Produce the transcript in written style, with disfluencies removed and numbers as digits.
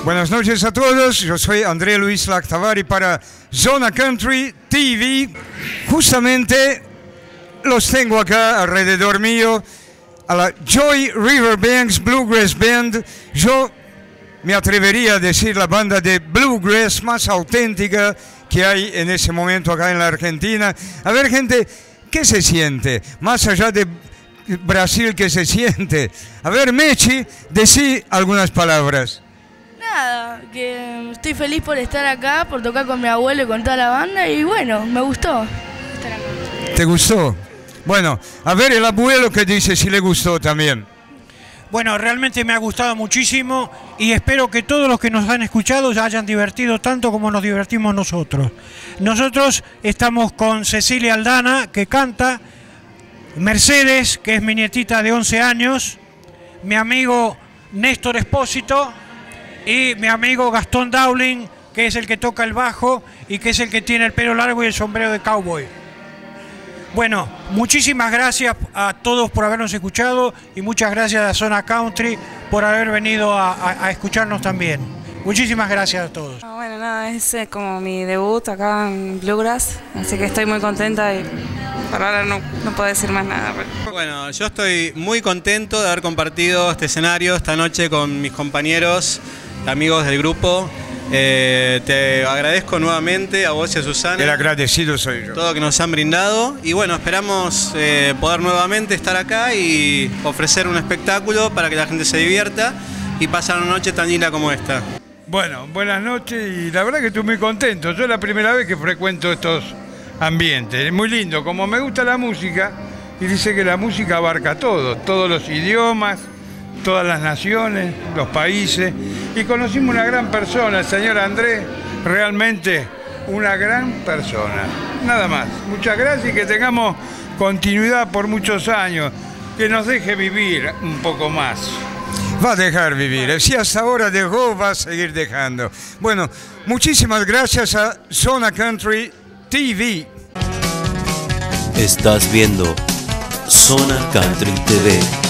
Buenas noches a todos, yo soy André Luis Lactavari para Zona Country TV. Justamente los tengo acá alrededor mío, a la Joy Riverbanks Bluegrass Band. Yo me atrevería a decir la banda de bluegrass más auténtica que hay en ese momento acá en la Argentina. A ver, gente, ¿qué se siente? Más allá de Brasil, ¿qué se siente? A ver, Mechi, decí algunas palabras. Nada, que estoy feliz por estar acá, por tocar con mi abuelo y con toda la banda, y bueno, me gustó estar acá. ¿Te gustó? Bueno, a ver el abuelo que dice si le gustó también. Bueno, realmente me ha gustado muchísimo y espero que todos los que nos han escuchado se hayan divertido tanto como nos divertimos nosotros. Nosotros estamos con Cecilia Aldana, que canta, Mercedes, que es mi nietita de 11 años, mi amigo Néstor Espósito y mi amigo Gastón Dowling, que es el que toca el bajo y que es el que tiene el pelo largo y el sombrero de cowboy. Bueno, muchísimas gracias a todos por habernos escuchado y muchas gracias a Zona Country por haber venido a escucharnos también. Muchísimas gracias a todos. Bueno, nada, es como mi debut acá en Bluegrass, así que estoy muy contenta y por ahora no puedo decir más nada. Bueno, yo estoy muy contento de haber compartido este escenario esta noche con mis compañeros, amigos del grupo. Te agradezco nuevamente a vos y a Susana. El agradecido soy yo. Todo lo que nos han brindado y bueno, esperamos poder nuevamente estar acá y ofrecer un espectáculo para que la gente se divierta y pasar una noche tan linda como esta. Bueno, buenas noches y la verdad que estoy muy contento. Yo es la primera vez que frecuento estos ambientes. Es muy lindo, como me gusta la música y dice que la música abarca todo, todos los idiomas, todas las naciones, los países, y conocimos una gran persona, el señor Andrés, realmente una gran persona. Nada más. Muchas gracias y que tengamos continuidad por muchos años, que nos deje vivir un poco más. Va a dejar vivir, si hasta ahora dejó, va a seguir dejando. Bueno, muchísimas gracias a Zona Country TV. Estás viendo Zona Country TV.